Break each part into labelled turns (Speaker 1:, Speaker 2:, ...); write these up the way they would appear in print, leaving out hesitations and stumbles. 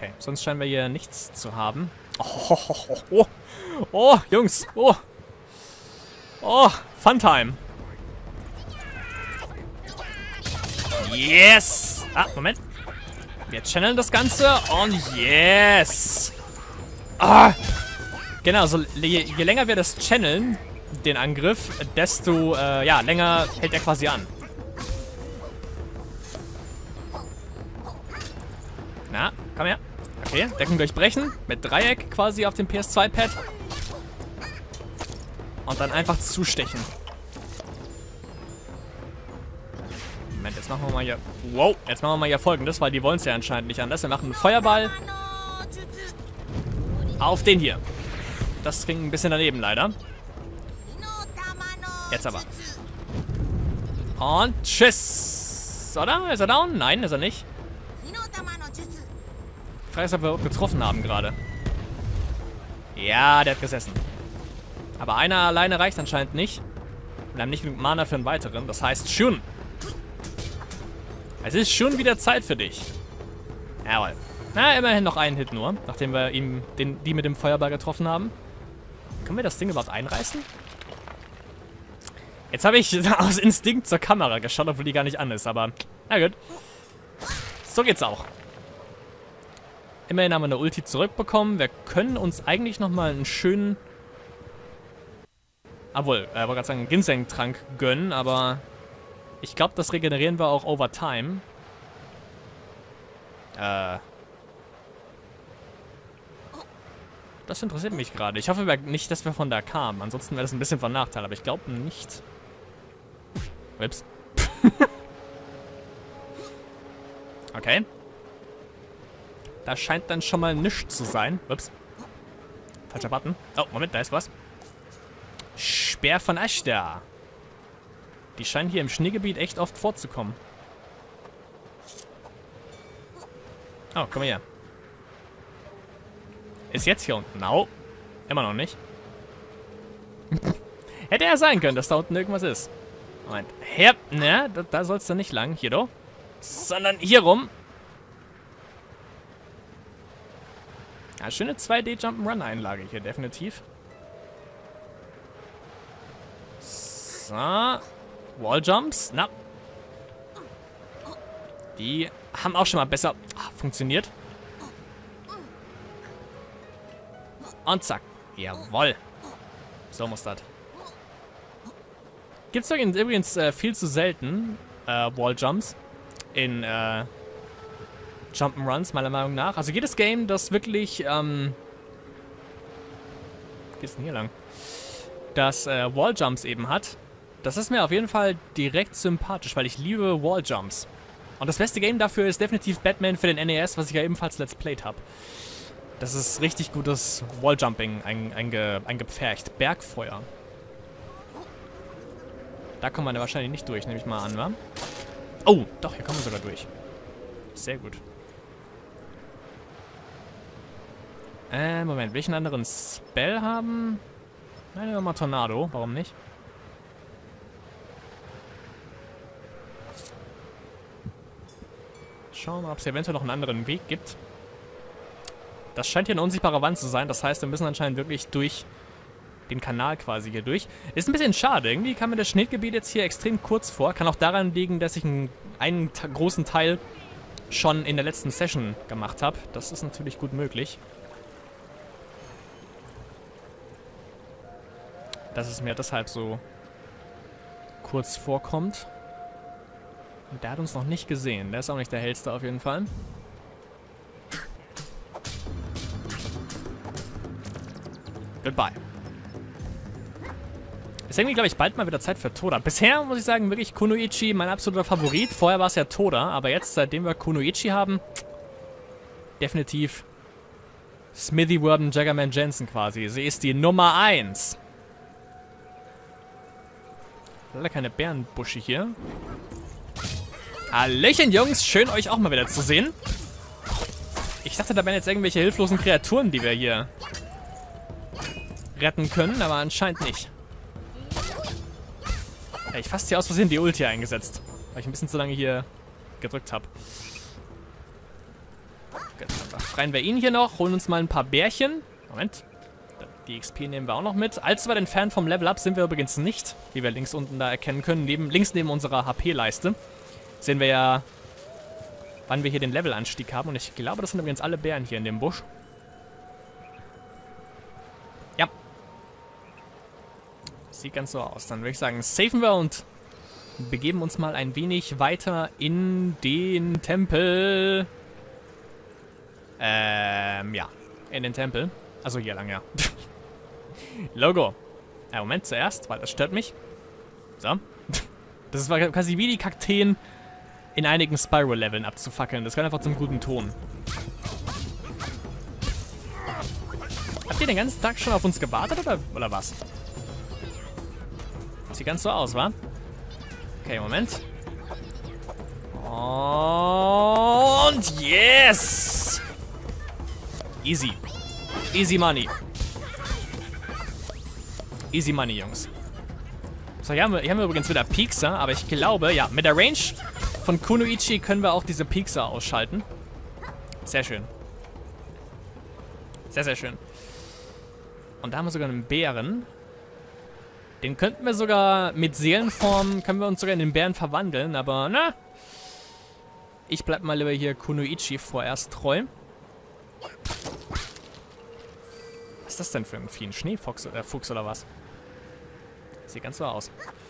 Speaker 1: Okay, sonst scheinen wir hier nichts zu haben. Oh, Jungs. Oh, Funtime. Yes. Ah, Moment. Wir channeln das Ganze und yes. Ah. Genau, so, je länger wir das channeln, den Angriff, desto ja, länger hält er quasi an. Na, komm her. Okay, Deckung durchbrechen. Mit Dreieck quasi auf dem PS2-Pad. Und dann einfach zustechen. Moment, jetzt machen wir mal hier... Wow, jetzt machen wir mal hier Folgendes, weil die wollen es ja anscheinend nicht anders. Wir machen einen Feuerball auf den hier. Das ging ein bisschen daneben, leider. Jetzt aber. Und tschüss. Oder? Ist er down? Nein, ist er nicht. Ich frage, ob wir getroffen haben gerade. Ja, der hat gesessen. Aber einer alleine reicht anscheinend nicht. Wir haben nicht genug Mana für einen weiteren. Das heißt schon. Es ist schon wieder Zeit für dich. Jawohl. Na, immerhin noch einen Hit nur. Nachdem wir ihm die mit dem Feuerball getroffen haben. Können wir das Ding überhaupt einreißen? Jetzt habe ich aus Instinkt zur Kamera geschaut, obwohl die gar nicht an ist. Aber, na gut. So geht's auch. Immerhin haben wir eine Ulti zurückbekommen. Wir können uns eigentlich nochmal einen schönen... Obwohl, ich wollte gerade sagen, einen Ginseng-Trank gönnen, aber... Ich glaube, das regenerieren wir auch over time. Das interessiert mich gerade. Ich hoffe nicht, dass wir von da kamen. Ansonsten wäre das ein bisschen von Nachteil, aber ich glaube nicht. Ups. Okay. Da scheint dann schon mal nichts zu sein. Ups. Falscher Button. Oh, Moment, da ist was. Speer von Ashtar. Die scheinen hier im Schneegebiet echt oft vorzukommen. Oh, komm mal her. Ist jetzt hier unten? No. Immer noch nicht. Hätte ja sein können, dass da unten irgendwas ist. Moment. Her, ne, da sollst du nicht lang. Hier doch. Sondern hier rum. Ja, schöne 2D-Jump'n'Run-Einlage hier, definitiv. So. Walljumps. Na. Die haben auch schon mal besser funktioniert. Und zack. Jawoll. So muss das. Gibt es übrigens viel zu selten Walljumps in Jump'n'Runs, meiner Meinung nach. Also jedes Game, das wirklich, wie geht's denn hier lang? Das Walljumps eben hat, das ist mir auf jeden Fall direkt sympathisch, weil ich liebe Walljumps. Und das beste Game dafür ist definitiv Batman für den NES, was ich ja ebenfalls Let's Played habe. Das ist richtig gutes Walljumping eingepfercht. Bergfeuer. Da kommt man ja wahrscheinlich nicht durch, nehme ich mal an, wa? Oh, doch, hier kommen wir sogar durch. Sehr gut. Moment, will ich einen anderen Spell haben? Nein, nehmen wir mal Tornado, warum nicht? Schauen wir mal, ob es eventuell noch einen anderen Weg gibt. Das scheint hier eine unsichtbare Wand zu sein, das heißt, wir müssen anscheinend wirklich durch den Kanal quasi hier durch. Ist ein bisschen schade, irgendwie kam mir das Schneegebiet jetzt hier extrem kurz vor. Kann auch daran liegen, dass ich einen großen Teil schon in der letzten Session gemacht habe. Das ist natürlich gut möglich. Dass es mir deshalb so kurz vorkommt. Und der hat uns noch nicht gesehen. Der ist auch nicht der hellste auf jeden Fall. Goodbye. Ist irgendwie, glaube ich, bald mal wieder Zeit für Toda. Bisher, muss ich sagen, wirklich Kunoichi mein absoluter Favorit. Vorher war es ja Toda, aber jetzt, seitdem wir Kunoichi haben, definitiv Smithy Worden Jaggerman Jensen quasi. Sie ist die Nummer 1. Leider keine Bärenbusche hier. Hallöchen, Jungs. Schön, euch auch mal wieder zu sehen. Ich dachte, da wären jetzt irgendwelche hilflosen Kreaturen, die wir hier retten können, aber anscheinend nicht. Ja, ich fast hier aus Versehen die Ulti eingesetzt, weil ich ein bisschen zu lange hier gedrückt habe. befreien wir ihn hier noch, holen uns mal ein paar Bärchen. Moment. Die XP nehmen wir auch noch mit. Allzu weit entfernt vom Level Up sind wir übrigens nicht, wie wir links unten da erkennen können. Links neben unserer HP-Leiste sehen wir ja, wann wir hier den Levelanstieg haben. Und ich glaube, das sind übrigens alle Bären hier in dem Busch. Ja. Sieht ganz so aus. Dann würde ich sagen, safen wir und begeben uns mal ein wenig weiter in den Tempel. Ja. In den Tempel. Also hier lang, ja. Logo. Moment, zuerst, weil das stört mich. So. Das war quasi wie die Kakteen in einigen Spyro-Leveln abzufackeln. Das gehört einfach zum guten Ton. Habt ihr den ganzen Tag schon auf uns gewartet oder was? Sieht ganz so aus, wa? Okay, Moment. Und yes! Easy. Easy Money. Easy Money, Jungs. So, hier haben wir übrigens wieder Piekser, aber ich glaube, ja, mit der Range von Kunoichi können wir auch diese Piekser ausschalten. Sehr schön. Sehr, sehr schön. Und da haben wir sogar einen Bären. Den könnten wir sogar mit Seelenform, können wir uns sogar in den Bären verwandeln, aber na. Ich bleib mal lieber hier Kunoichi vorerst treu. Was ist das denn für ein Vieh? Ein Schneefuchs Fuchs oder was? Sieht ganz so aus.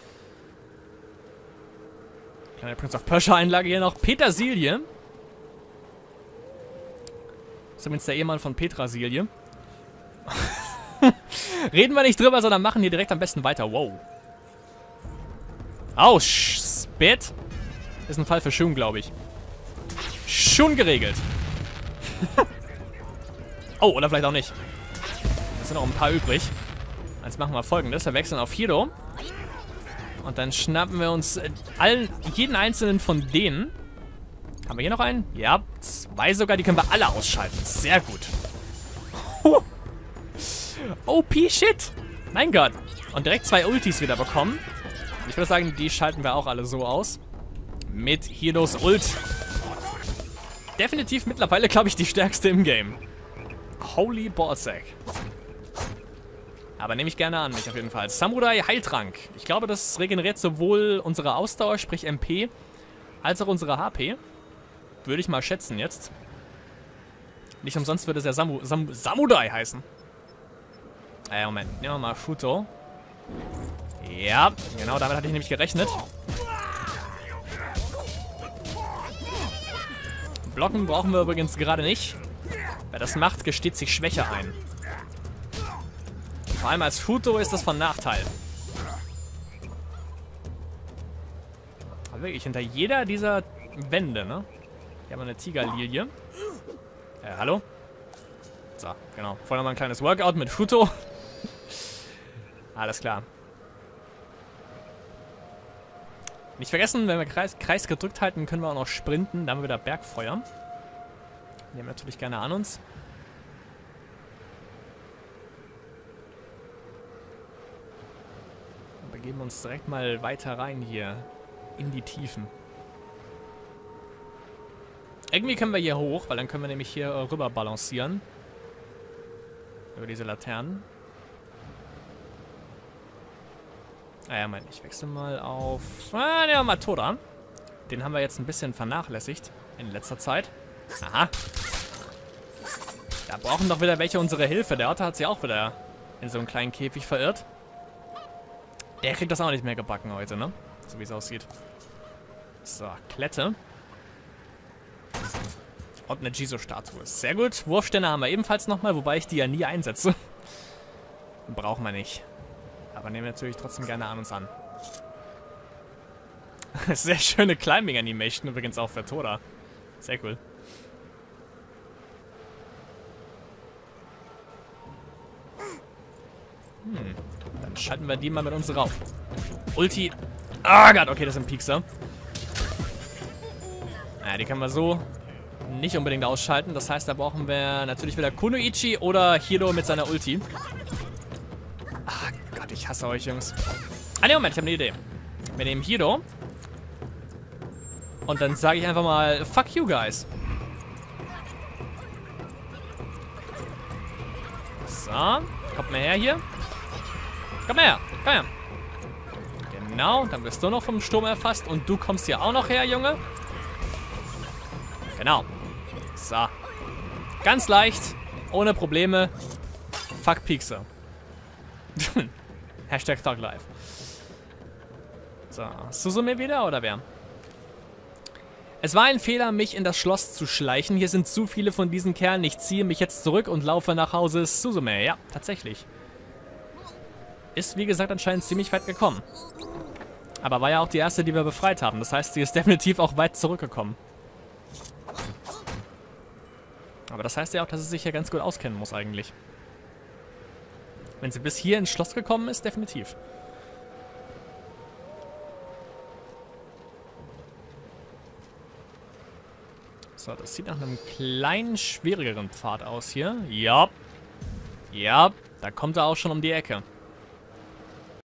Speaker 1: Kleine Prince of Persia Einlage hier noch. Petersilie. Das ist übrigens der Ehemann von Petrasilie. Reden wir nicht drüber, sondern machen hier direkt am besten weiter. Wow. Oh, Spit. Ist ein Fall für Schum, glaube ich. Schon geregelt. Oh, oder vielleicht auch nicht. Es sind noch ein paar übrig. Jetzt machen wir Folgendes. Wir wechseln auf Hiro. Und dann schnappen wir uns jeden einzelnen von denen. Haben wir hier noch einen? Ja, 2 sogar. Die können wir alle ausschalten. Sehr gut. OP Shit. Mein Gott. Und direkt 2 Ultis wieder bekommen. Ich würde sagen, die schalten wir auch alle so aus. Mit Hiros Ult. Definitiv mittlerweile, glaube ich, die stärkste im Game. Holy Ballsack. Aber nehme ich gerne an mich auf jeden Fall. Samurai Heiltrank. Ich glaube, das regeneriert sowohl unsere Ausdauer, sprich MP, als auch unsere HP. Würde ich mal schätzen jetzt. Nicht umsonst würde es ja Samurai heißen. Moment. Nehmen wir mal Futo. Ja, genau, damit hatte ich nämlich gerechnet. Blocken brauchen wir übrigens gerade nicht. Wer das macht, gesteht sich Schwäche ein. Vor allem als Futo ist das von Nachteil. Aber wirklich, hinter jeder dieser Wände, ne? Hier haben wir eine Tigerlilie. Hallo? So, genau. Vorher mal ein kleines Workout mit Futo. Alles klar. Nicht vergessen, wenn wir Kreis gedrückt halten, können wir auch noch sprinten. Dann haben wir wieder Bergfeuer. Nehmen wir natürlich gerne an uns. Und begeben uns direkt mal weiter rein hier. In die Tiefen. Irgendwie können wir hier hoch, weil dann können wir nämlich hier rüber balancieren. Über diese Laternen. Ja, Moment, ich wechsle mal auf... ja, Matora. Den haben wir jetzt ein bisschen vernachlässigt in letzter Zeit. Aha. Da brauchen doch wieder welche unsere Hilfe. Der Otter hat sich auch wieder in so einen kleinen Käfig verirrt. Der kriegt das auch nicht mehr gebacken heute, ne? So wie es aussieht. So, Klette. Und eine Jizo-Statue. Sehr gut. Wurfsterne haben wir ebenfalls nochmal, wobei ich die ja nie einsetze. Brauchen wir nicht. Aber nehmen wir natürlich trotzdem gerne an uns an. Sehr schöne Climbing-Animation übrigens auch für Tora. Sehr cool. Dann schalten wir die mal mit unserer Ulti. Ah Gott, okay, das sind Piekser. Naja, die können wir so nicht unbedingt ausschalten. Das heißt, da brauchen wir natürlich wieder Kunoichi oder Hiro mit seiner Ulti. Ah Gott, ich hasse euch, Jungs. Ah ne, Moment, ich habe eine Idee. Wir nehmen Hiro. Und dann sage ich einfach mal, fuck you guys. So, kommt mal her hier. Komm her, komm her. Genau, dann wirst du noch vom Sturm erfasst und du kommst hier auch noch her, Junge. Genau. So. Ganz leicht, ohne Probleme. Fuck Piekse. Hashtag Thug Life. So, Suzume wieder oder wer? Es war ein Fehler, mich in das Schloss zu schleichen. Hier sind zu viele von diesen Kerlen. Ich ziehe mich jetzt zurück und laufe nach Hause. Suzume, ja, tatsächlich. Ist, wie gesagt, anscheinend ziemlich weit gekommen. Aber war ja auch die erste, die wir befreit haben. Das heißt, sie ist definitiv auch weit zurückgekommen. Aber das heißt ja auch, dass sie sich hier ganz gut auskennen muss eigentlich. Wenn sie bis hier ins Schloss gekommen ist, definitiv. So, das sieht nach einem kleinen, schwierigeren Pfad aus hier. Ja. Ja, da kommt er auch schon um die Ecke.